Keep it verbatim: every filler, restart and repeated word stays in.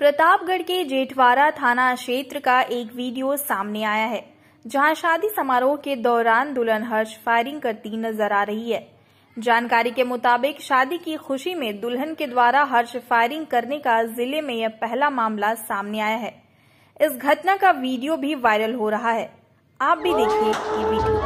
प्रतापगढ़ के जेठवारा थाना क्षेत्र का एक वीडियो सामने आया है, जहां शादी समारोह के दौरान दुल्हन हर्ष फायरिंग करती नजर आ रही है। जानकारी के मुताबिक शादी की खुशी में दुल्हन के द्वारा हर्ष फायरिंग करने का जिले में यह पहला मामला सामने आया है। इस घटना का वीडियो भी वायरल हो रहा है। आप भी देखिए ये वीडियो।